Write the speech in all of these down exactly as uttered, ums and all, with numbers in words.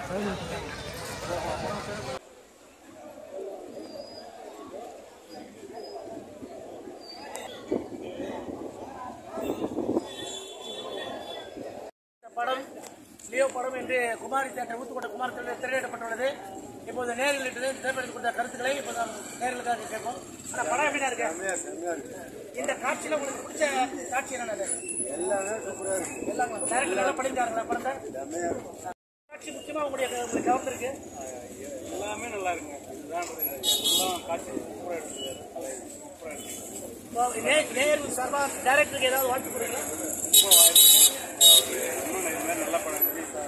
படம் லியோ படம் என்று குமாரி தியேட்டர் ஊத்துக்கோட்டை குமார் திரையிடப்பட்டுள்ளது. இப்போது நேரில் திரைப்படத்தில் கொடுத்த கருத்துக்களை இப்போ நேர்களுக்காக கேட்போம். ஆனால் படம் எப்படின்னா இருக்கு? இந்த காட்சியில் உங்களுக்கு பிடிச்ச காட்சி என்னது? எல்லாமே சூப்பராக இருக்கு. எல்லாம் டேரக்டர் நல்லா பண்ணியிருக்காங்களா படத்தை? காட்சி முக்கியமாக உங்களுடைய உங்களுக்கு கவர்ந்துருக்கு? எல்லாமே நல்லா இருக்குங்க. எல்லாம் காட்சி சூப்பராக இருக்குது. சூப்பராக இருக்கு. நேரு சார்பாக டேரக்டருக்கு ஏதாவது வாழ்த்து கொடுங்களா? நல்ல படம்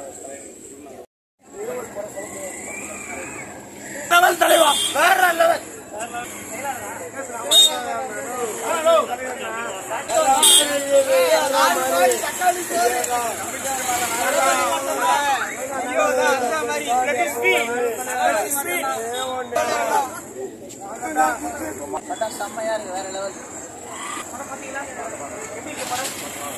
தலைவா வேற லெவல். செம்மையா இருக்கு வேற லெவல். படம் பாத்தீங்களா? எப்படி இருக்கு படம்?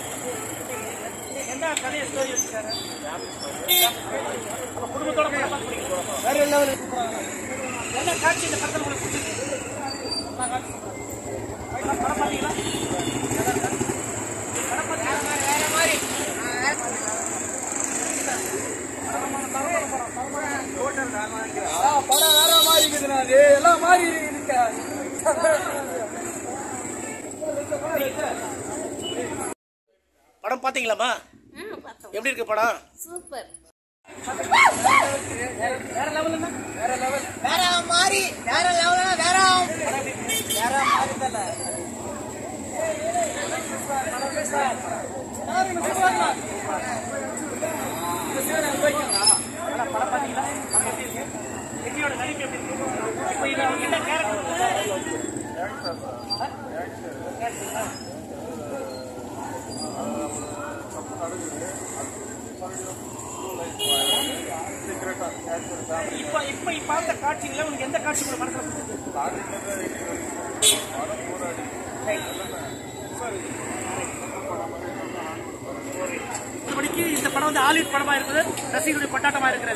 என்ன கதையை ஸ்டோரி வச்சுக்காரு? குடும்பத்தோட வேற லெவல். என்ன காட்சி இந்த படத்தில் உங்களுக்கு பிடிச்சிருக்கு? படம் பார்த்தீங்களா? படம் பார்த்தீங்களா? வேற மாதிரி படம் வேற மாதிரி இருக்குதுண்ணா. அது எல்லாம் மாறி இருக்கு. படம் பாத்தீங்களாமா? எப்படி இருக்கு படம்? சூப்பர். வேற லெவல். வேற லெவல். வேற மாதிரி வேற லெவல். வேற வேற மாதிரி தெரியல. படம் பாத்தீங்களா? எங்களோட நடிப்பு எப்படி இருக்கு? இப்போ இது என்ன கேரக்டர்? இப்ப இப்ப பார்த்த காட்சிகள உங்களுக்கு எந்த காட்சி உங்க மனசுல பிடிச்சிருக்கு? இந்த படம் வந்து ஹாலிவுட் படமா இருக்குது. ரசிகர்களுடைய கொண்டாட்டமா இருக்கிறது.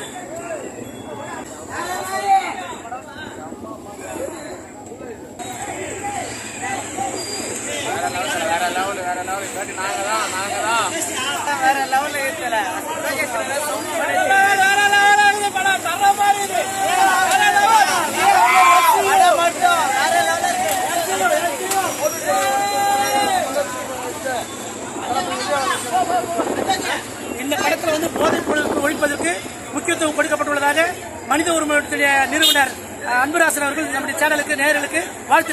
வேற லெவல். வேற லெவல். நாங்க தான் நாங்க தான் வேற லெவல்ல இருக்கல. இந்த படத்தில் வந்து போதைப் பொருட்கள் ஒழிப்பதற்கு முக்கியத்துவம் கொடுக்கப்பட்டுள்ளதாக மனித உரிமையுடைய நிறுவனர் அன்புராசன் அவர்கள் நம்முடைய சேனலுக்கு நேயர்களுக்கு வாழ்த்து.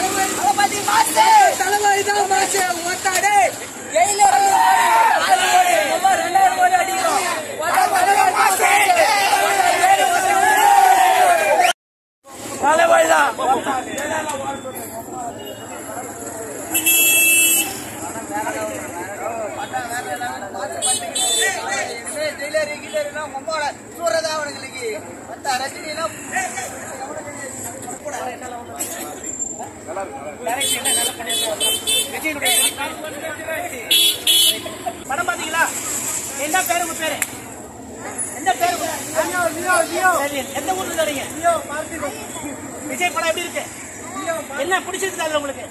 படம் பாத்தீங்களா? என்ன பேரு உங்க பேரு? என்ன பேரு? எந்த ஊர்ல வரீங்க? விஜய் படம் எப்படி இருக்கு? என்ன பிடிச்சிருக்கு அதுல உங்களுக்கு?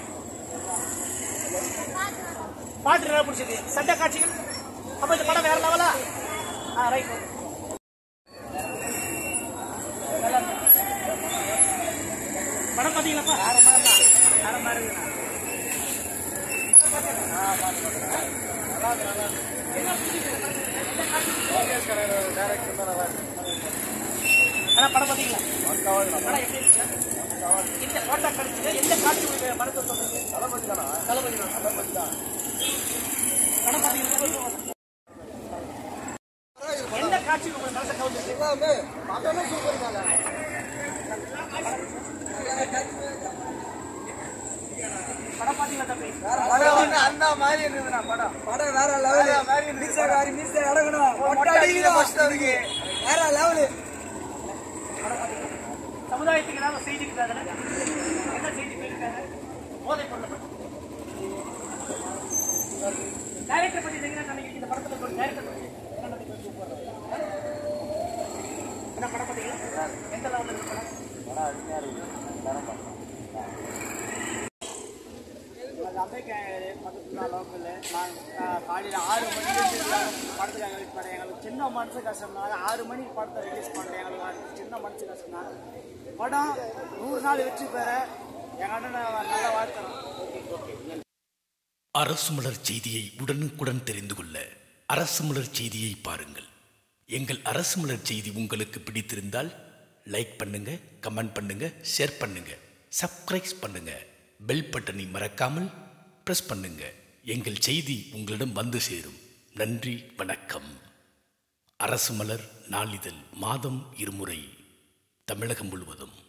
பாட்டு நல்லா பிடிச்சிருக்கு. சண்டை காட்சிகள் அப்ப இந்த படம் வேற லெவலா? ரைட். படம் பாத்தீங்களா? வேற மாதிரி வேற மாதிரி படம் பாத்தீங்களா? இந்த போட்டோ கிடைச்சது எந்த காட்சி மனசு சொல்றது? தளபதி தானா? தளபதி தான். தளபதி தான். படம் பாத்தீங்களா? எந்த காட்சி உங்க மனசை கவுந்துச்சு? எல்லாமே படமே சூப்பர் தாங்க. படம் பாத்தீங்களா தம்பி? படம் அந்த மாதிரி இருந்ததுண்ணா. படம் படம் வேற லெவல். மீசகாரி மீசை அடங்கணும். வேற லெவல். சமுதாயத்துக்கு ஏதாவது செய்தி இருக்காங்க? என்ன செய்தி போயிருக்காங்க? போதை பொருள் டைரக்டர் பத்தி என்ன நினைக்கிறீங்க? இந்த படத்துல ஒரு டைரக்டர் பத்தி என்ன நினைக்கிறீங்க? என்ன படம் பார்த்தீங்களா? எந்த லெவலில் இருக்கு படம்? படம் அருமையாக இருக்குது. எல்லாரும் பார்க்கலாம். அமெரிக்கா பக்கத்தில் லோக்கல் நான் காலையில் ஆறு மணிக்கு படத்துக்காக வெயிட் பண்ணேன். எங்களுக்கு சின்ன மனசு கஷ்டம்னால ஆறு மணிக்கு படத்தை ரிலீஸ் பண்ணுறேன். எங்களுக்கு சின்ன மனசு கஷ்டம் தான். படம் நூறு நாள் வெற்றி பெற எங்கள் அண்ணனை நல்லா வாழ்த்துறோம். அரசு மலர் செய்தியை உடனுக்குடன் தெரிந்து கொள்ள அரசு மலர் செய்தியை பாருங்கள். எங்கள் அரசு மலர் செய்தி உங்களுக்கு பிடித்திருந்தால் லைக் பண்ணுங்க, கமெண்ட் பண்ணுங்க, ஷேர் பண்ணுங்க, சப்ஸ்கிரைப் பண்ணுங்க, பெல் பட்டனை மறக்காமல் பிரஸ் பண்ணுங்க. எங்கள் செய்தி உங்களிடம் வந்து சேரும். நன்றி, வணக்கம். அரசு மலர் நாளிதழ் மாதம் இருமுறை தமிழகம் முழுவதும்.